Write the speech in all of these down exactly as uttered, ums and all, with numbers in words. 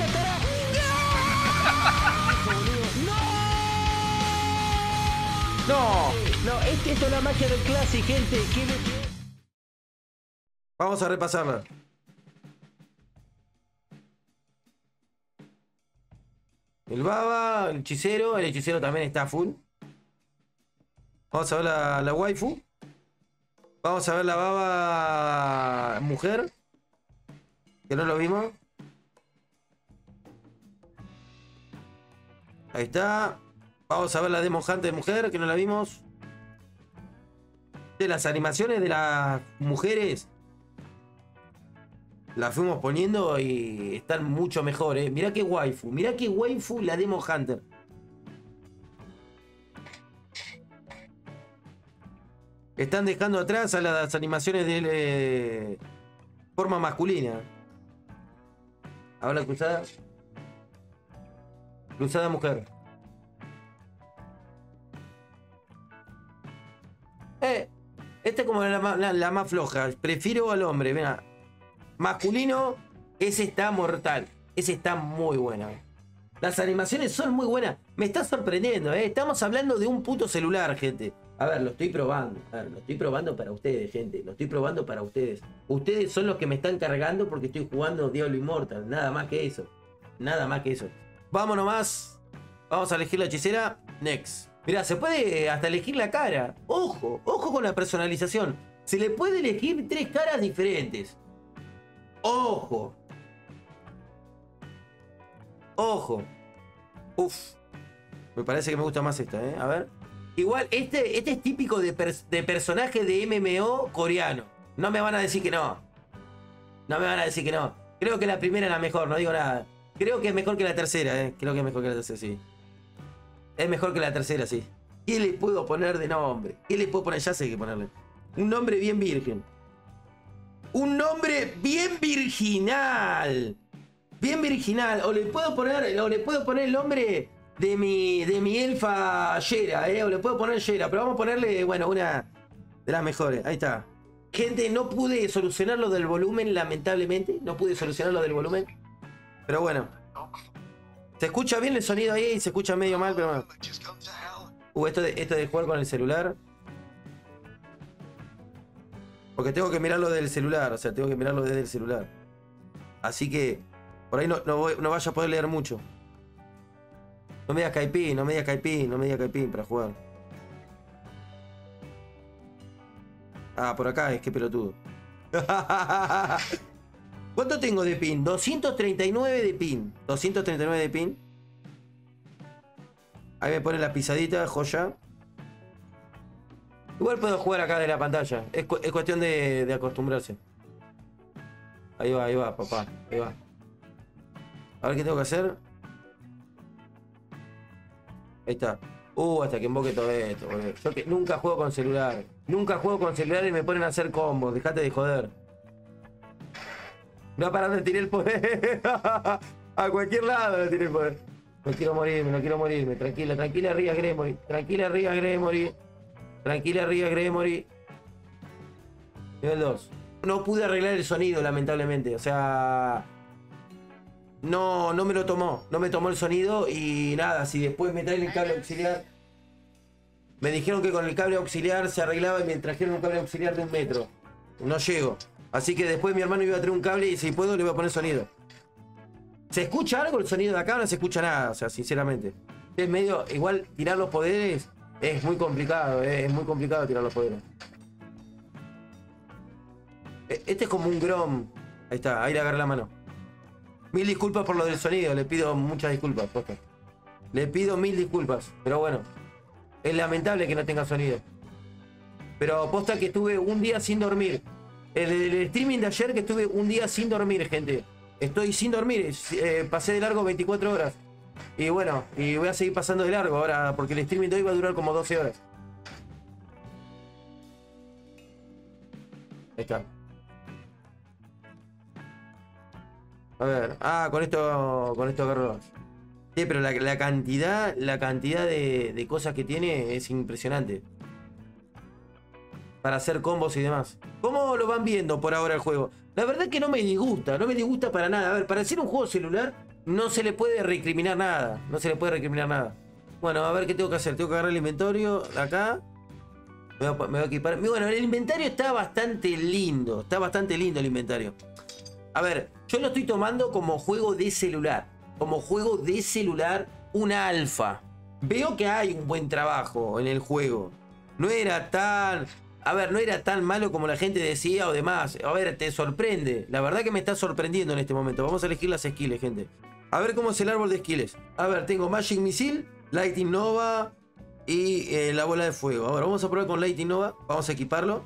¡Esa estará! ¡No! ¡No! No, este, esto es la magia del Classic, gente. ¿Qué le... Vamos a repasarla. El baba, el hechicero. El hechicero también está full. Vamos a ver la, la waifu. Vamos a ver la baba mujer. Que no lo vimos. Ahí está. Vamos a ver la Demon Hunter de mujer, que no la vimos. De las animaciones de las mujeres. Las fuimos poniendo y están mucho mejor, eh. Mirá qué waifu. Mirá qué waifu la Demon Hunter. Están dejando atrás a las animaciones de eh, forma masculina. Ahora cruzada. Cruzada mujer. Eh, esta es como la, la, la más floja. Prefiero al hombre. Mira. Masculino, ese está mortal. Ese está muy buena. Las animaciones son muy buenas. Me está sorprendiendo, ¿eh? Estamos hablando de un puto celular, gente. A ver, lo estoy probando. A ver, lo estoy probando para ustedes, gente. Lo estoy probando para ustedes. Ustedes son los que me están cargando porque estoy jugando Diablo Immortal. Nada más que eso. Nada más que eso. Vamos nomás. Vamos a elegir la hechicera. Next. Mirá, se puede hasta elegir la cara. Ojo, ojo con la personalización. Se le puede elegir tres caras diferentes. Ojo. Ojo. Uf. Me parece que me gusta más esta, ¿eh? A ver. Igual, este, este es típico de, pers de personaje de M M O coreano. No me van a decir que no. No me van a decir que no. Creo que la primera es la mejor, no digo nada. Creo que es mejor que la tercera, ¿eh? Creo que es mejor que la tercera, sí. Es mejor que la tercera, sí. ¿Qué le puedo poner de nombre? ¿Qué le puedo poner? Ya sé qué ponerle. Un nombre bien virgen. Un nombre bien virginal. Bien virginal. O le puedo poner, o le puedo poner el nombre de mi, de mi elfa Yera, ¿eh? O le puedo poner Yera. Pero vamos a ponerle, bueno, una de las mejores. Ahí está. Gente, no pude solucionar lo del volumen, lamentablemente. No pude solucionar lo del volumen. Pero bueno. Se escucha bien el sonido ahí y se escucha medio mal, pero bueno. Uh, esto de, esto de jugar con el celular. Porque tengo que mirarlo del celular, o sea, tengo que mirarlo desde el celular. Así que por ahí no, no, voy, no vaya a poder leer mucho. No me digas Caipín, no me digas Caipín, no me digas Caipín para jugar. Ah, por acá es, qué pelotudo. ¿Cuánto tengo de pin? doscientos treinta y nueve de pin. doscientos treinta y nueve de pin. Ahí me pone la pisadita, joya. Igual puedo jugar acá de la pantalla. Es, cu es cuestión de, de acostumbrarse. Ahí va, ahí va, papá. Ahí va. A ver qué tengo que hacer. Ahí está. Uh, hasta que invoque todo esto, boludo. Yo que nunca juego con celular. Nunca juego con celular y me ponen a hacer combos. Dejate de joder. No va a parar de tirar el poder. A cualquier lado le tiré el poder. No quiero morirme, no quiero morirme. Tranquila, tranquila, Ría Gremory. Tranquila, Ría Gremory. Tranquila, Ría Gremory. Nivel dos. No pude arreglar el sonido, lamentablemente. O sea... No, no me lo tomó. No me tomó el sonido y nada. Si después me traen el cable auxiliar... Me dijeron que con el cable auxiliar se arreglaba y me trajeron un cable auxiliar de un metro. No llego. Así que después mi hermano iba a traer un cable y si puedo le voy a poner sonido. ¿Se escucha algo el sonido de acá? No se escucha nada, o sea, sinceramente. Es medio... Igual tirar los poderes es muy complicado, eh, es muy complicado tirar los poderes. Este es como un Grom. Ahí está, ahí le agarré la mano. Mil disculpas por lo del sonido, le pido muchas disculpas, posta. Le pido mil disculpas, pero bueno. Es lamentable que no tenga sonido. Pero posta que estuve un día sin dormir. El, el streaming de ayer que estuve un día sin dormir, gente. Estoy sin dormir, eh, pasé de largo veinticuatro horas. Y bueno, y voy a seguir pasando de largo ahora, porque el streaming de hoy va a durar como doce horas. Ahí está. A ver, ah, con esto, con esto agarro. Sí, pero la, la cantidad, la cantidad de, de cosas que tiene es impresionante. Para hacer combos y demás. ¿Cómo lo van viendo por ahora el juego? La verdad que no me disgusta, no me disgusta para nada. A ver, para hacer un juego celular, no se le puede recriminar nada. No se le puede recriminar nada. Bueno, a ver qué tengo que hacer. Tengo que agarrar el inventario de acá. Me voy, a, me voy a equipar. Bueno, el inventario está bastante lindo. Está bastante lindo el inventario. A ver, yo lo estoy tomando como juego de celular. Como juego de celular, una alfa. Veo que hay un buen trabajo en el juego. No era tan... A ver, no era tan malo como la gente decía o demás. A ver, te sorprende. La verdad que me está sorprendiendo en este momento. Vamos a elegir las skills, gente. A ver cómo es el árbol de skills. A ver, tengo Magic Missile, Lightning Nova y eh, la bola de fuego. Ahora vamos a probar con Lightning Nova. Vamos a equiparlo.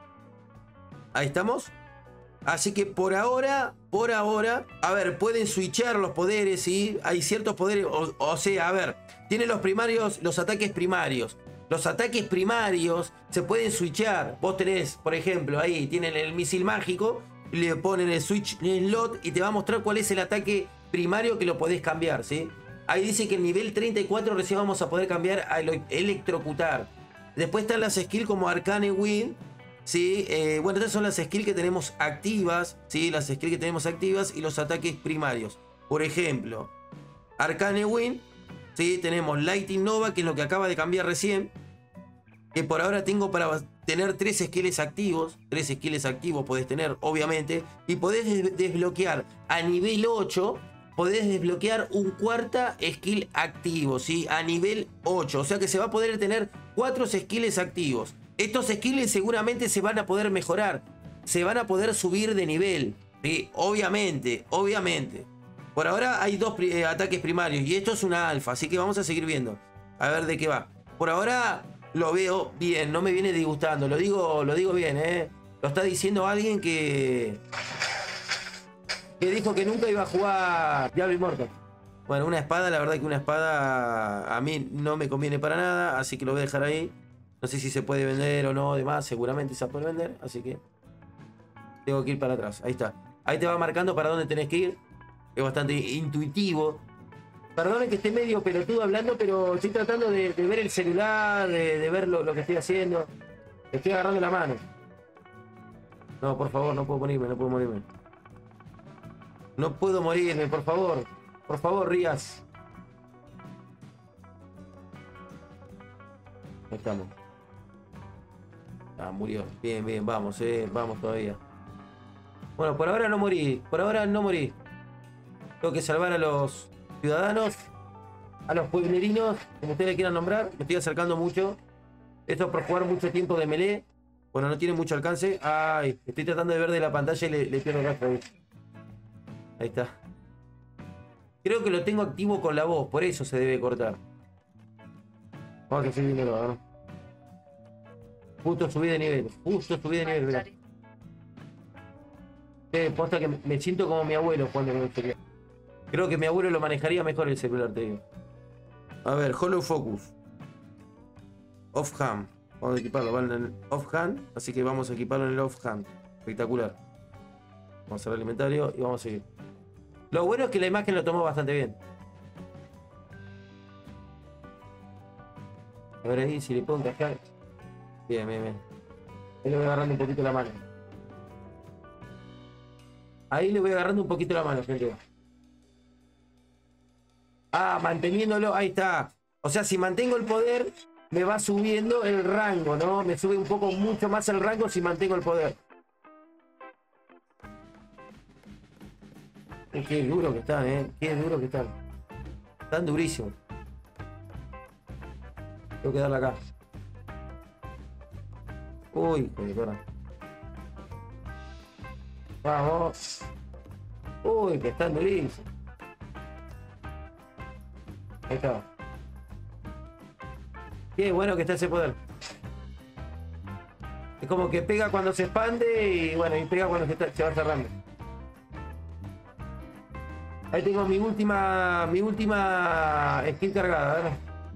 Ahí estamos. Así que por ahora, por ahora, a ver, pueden switchar los poderes, ¿sí? Hay ciertos poderes, o, o sea, a ver, tiene los primarios, los ataques primarios. Los ataques primarios se pueden switchar. Vos tenés, por ejemplo, ahí tienen el misil mágico, le ponen el switch en el slot y te va a mostrar cuál es el ataque primario que lo podés cambiar, ¿sí? Ahí dice que en nivel treinta y cuatro recién vamos a poder cambiar a electrocutar. Después están las skills como Arcane Wind, ¿sí? Eh, bueno, estas son las skills que tenemos activas, ¿sí? Las skills que tenemos activas y los ataques primarios. Por ejemplo, Arcane Wind, ¿sí? Tenemos Lightning Nova, que es lo que acaba de cambiar recién. Que por ahora tengo para tener tres skills activos. Tres skills activos podés tener, obviamente. Y podés des desbloquear a nivel ocho. Podés desbloquear un cuarta skill activo, ¿sí? A nivel ocho. O sea que se va a poder tener cuatro skills activos. Estos skills seguramente se van a poder mejorar. Se van a poder subir de nivel, ¿sí? Obviamente, obviamente. Por ahora hay dos eh, ataques primarios. Y esto es una alfa. Así que vamos a seguir viendo. A ver de qué va. Por ahora... Lo veo bien, no me viene disgustando. Lo digo, lo digo bien, ¿eh? Lo está diciendo alguien que... Que dijo que nunca iba a jugar Diablo Immortal. Bueno, una espada, la verdad que una espada a mí no me conviene para nada. Así que lo voy a dejar ahí. No sé si se puede vender o no, demás. Seguramente se puede vender, así que... Tengo que ir para atrás, ahí está. Ahí te va marcando para dónde tenés que ir. Es bastante intuitivo. Perdonen que esté medio pelotudo hablando, pero estoy tratando de, de ver el celular, de, de ver lo, lo que estoy haciendo. Estoy agarrando la mano. No, por favor, no puedo morirme, no puedo morirme. No puedo morirme, por favor. Por favor, Rías. Ahí estamos. Ah, murió. Bien, bien, vamos, eh, vamos todavía. Bueno, por ahora no morí. Por ahora no morí. Tengo que salvar a los... ciudadanos, a los pueblerinos, como ustedes le quieran nombrar. Me estoy acercando mucho. Esto es por jugar mucho tiempo de melee. Bueno, no tiene mucho alcance. Ay, estoy tratando de ver de la pantalla y le, le pierdo el rastro ahí. Ahí está. Creo que lo tengo activo con la voz, por eso se debe cortar. Vamos a seguir viendo, ¿no? Justo subí de nivel. Justo subí de nivel, mirá. Eh, posta que me siento como mi abuelo cuando me gustaría. Creo que mi abuelo lo manejaría mejor el celular, te digo. A ver, Hollow Focus. Off-hand. Vamos a equiparlo, ¿vale? En el off-hand. Así que vamos a equiparlo en el off-hand. Espectacular. Vamos a cerrar el inventario y vamos a seguir. Lo bueno es que la imagen lo tomó bastante bien. A ver ahí si le puedo encajar. Bien, bien, bien. Ahí le voy agarrando un poquito la mano. Ahí le voy agarrando un poquito la mano, gente. Ah, manteniéndolo, ahí está. O sea, si mantengo el poder, me va subiendo el rango, ¿no? Me sube un poco, mucho más el rango si mantengo el poder. Qué duro que están, ¿eh? Qué duro que están. Están durísimos. Tengo que darle acá. Uy, joder, ahora. Vamos. Uy, que están durísimos. Ahí está. Qué bueno que está ese poder. Es como que pega cuando se expande y bueno, y pega cuando se, está, se va cerrando. Ahí tengo mi última, mi última skill cargada, ¿verdad?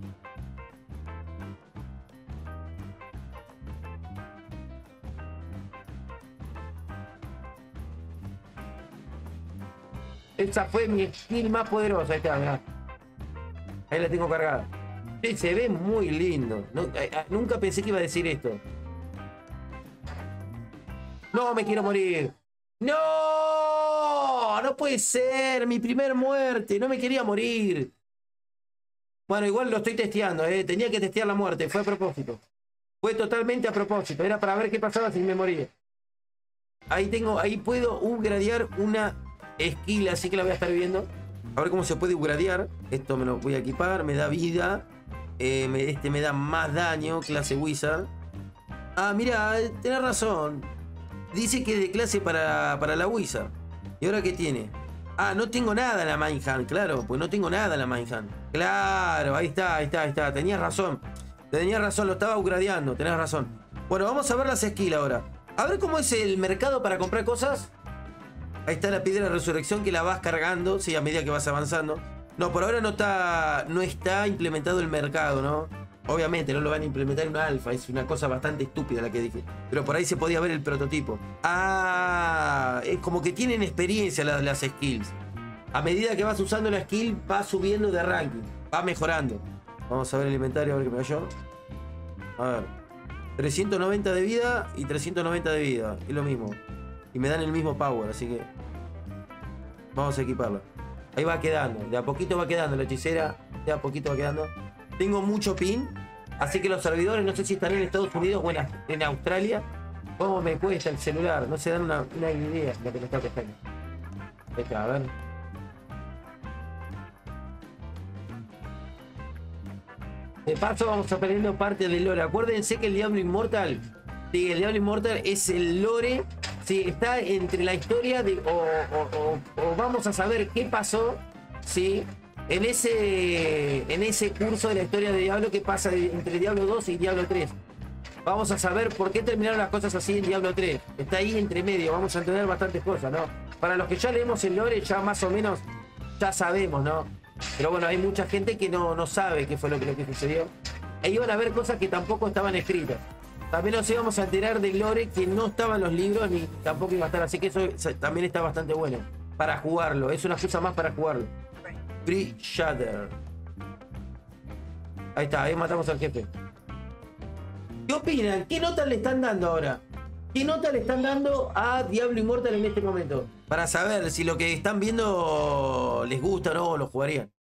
Esa fue mi skill más poderosa. Ahí está, mirá. Ahí la tengo cargada. Sí, se ve muy lindo. No, eh, nunca pensé que iba a decir esto. No, me quiero morir. ¡No! no puede ser. Mi primer muerte. No me quería morir. Bueno, igual lo estoy testeando, ¿eh? Tenía que testear la muerte. Fue a propósito. Fue totalmente a propósito. Era para ver qué pasaba si me moría. Ahí tengo, ahí puedo upgradear una skill, así que la voy a estar viendo. A ver cómo se puede upgradear. Esto me lo voy a equipar, me da vida. Eh, me, este me da más daño, clase Wizard. Ah, mira, tenés razón. Dice que de clase para, para la Wizard. ¿Y ahora qué tiene? Ah, no tengo nada en la Mindhand, claro, pues no tengo nada en la Mindhand. Claro, ahí está, ahí está, ahí está. Tenías razón. Tenías razón, lo estaba upgradeando, tenés razón. Bueno, vamos a ver las skills ahora. A ver cómo es el mercado para comprar cosas. Ahí está la piedra de resurrección que la vas cargando, sí, a medida que vas avanzando. No, por ahora no está, no está implementado el mercado, ¿no? Obviamente no lo van a implementar en una alfa, es una cosa bastante estúpida la que dije. Pero por ahí se podía ver el prototipo. Ah, es como que tienen experiencia las, las skills. A medida que vas usando la skill, va subiendo de ranking, va mejorando. Vamos a ver el inventario, a ver qué me da yo. A ver, trescientos noventa de vida y trescientos noventa de vida, es lo mismo. Y me dan el mismo power, así que vamos a equiparla. Ahí va quedando, de a poquito va quedando la hechicera, de a poquito va quedando. Tengo mucho pin, así que los servidores, no sé si están en Estados Unidos o en, en Australia. ¿Cómo me cuesta el celular? No se dan una, una idea de lo que me está costando. Esta, a ver. De paso vamos aprendiendo parte del lore. Acuérdense que el Diablo Inmortal, sí, el Diablo Inmortal es el lore, sí, está entre la historia de, o, o, o, o vamos a saber qué pasó, sí. En ese, en ese curso de la historia de Diablo que pasa entre Diablo dos y Diablo tres. Vamos a saber por qué terminaron las cosas así en Diablo tres. Está ahí entre medio, vamos a entender bastantes cosas, ¿no? Para los que ya leemos el lore, ya más o menos ya sabemos, ¿no? Pero bueno, hay mucha gente que no, no sabe qué fue lo que, lo que sucedió. E iban a ver cosas que tampoco estaban escritas. También nos íbamos a enterar del lore que no estaba en los libros ni tampoco iba a estar. Así que eso también está bastante bueno para jugarlo. Es una excusa más para jugarlo. Free Shatter. Ahí está, ahí matamos al jefe. ¿Qué opinan? ¿Qué nota le están dando ahora? ¿Qué nota le están dando a Diablo Inmortal en este momento? Para saber si lo que están viendo les gusta o no, o lo jugarían.